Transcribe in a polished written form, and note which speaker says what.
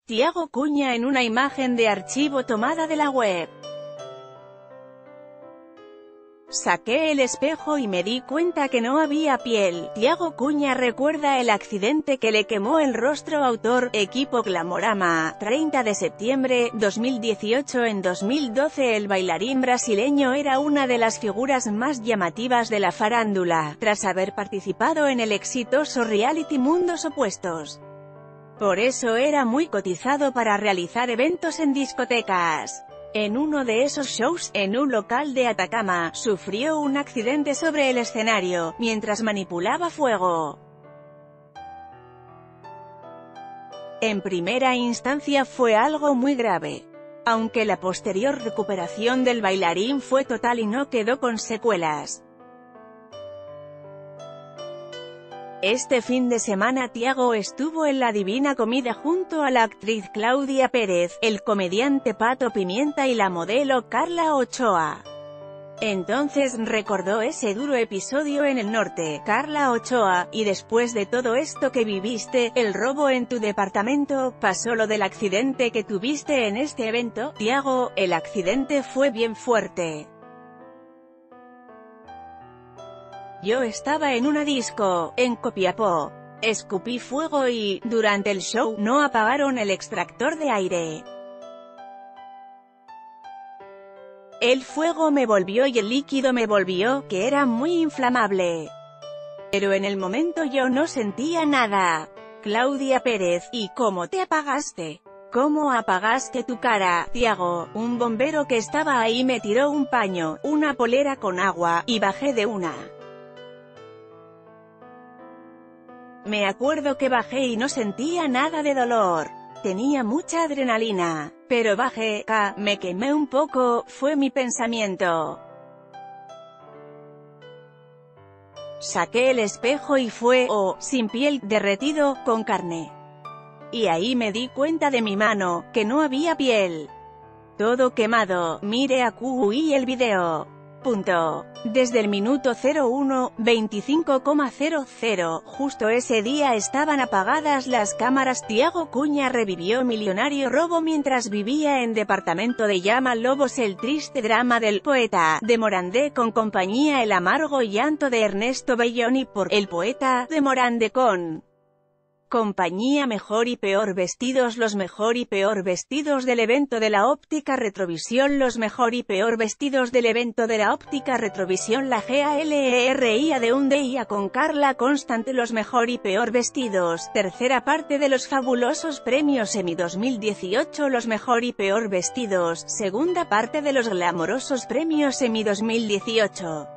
Speaker 1: Thiago Cuña en una imagen de archivo tomada de la web. Saqué el espejo y me di cuenta que no había piel. Thiago Cuña recuerda el accidente que le quemó el rostro. Autor, Equipo Glamorama, 30 de septiembre, 2018. En 2012 el bailarín brasileño era una de las figuras más llamativas de la farándula, tras haber participado en el exitoso reality Mundos Opuestos. Por eso era muy cotizado para realizar eventos en discotecas. En uno de esos shows, en un local de Atacama, sufrió un accidente sobre el escenario, mientras manipulaba fuego. En primera instancia fue algo muy grave, aunque la posterior recuperación del bailarín fue total y no quedó con secuelas. Este fin de semana Thiago estuvo en La Divina Comida junto a la actriz Claudia Pérez, el comediante Pato Pimienta y la modelo Carla Ochoa. Entonces recordó ese duro episodio en el norte. Carla Ochoa: y después de todo esto que viviste, el robo en tu departamento, pasó lo del accidente que tuviste en este evento. Thiago: el accidente fue bien fuerte. Yo estaba en una disco, en Copiapó. Escupí fuego y, durante el show, no apagaron el extractor de aire. El fuego me volvió y el líquido me volvió, que era muy inflamable. Pero en el momento yo no sentía nada. Claudia Pérez: ¿y cómo te apagaste? ¿Cómo apagaste tu cara? Thiago: un bombero que estaba ahí me tiró un paño, una polera con agua, y bajé de una. Me acuerdo que bajé y no sentía nada de dolor. Tenía mucha adrenalina. Pero bajé, me quemé un poco, fue mi pensamiento. Saqué el espejo y fue, sin piel, derretido, con carne. Y ahí me di cuenta de mi mano, que no había piel. Todo quemado. Mire a QI el video. Desde el minuto 01, 25,00, justo ese día estaban apagadas las cámaras. Thiago Cuña revivió millonario robo mientras vivía en departamento de Llama Lobos. El triste drama del poeta de Morandé con compañía. El amargo llanto de Ernesto Belloni por el poeta de Morandé con compañía. Mejor y peor vestidos. Los mejor y peor vestidos del evento de la óptica Retrovisión. Los mejor y peor vestidos del evento de la óptica Retrovisión. La GALERIA de un día con Carla Constante. Los mejor y peor vestidos, tercera parte de los fabulosos premios Emmy 2018. Los mejor y peor vestidos, segunda parte de los glamorosos premios Emmy 2018.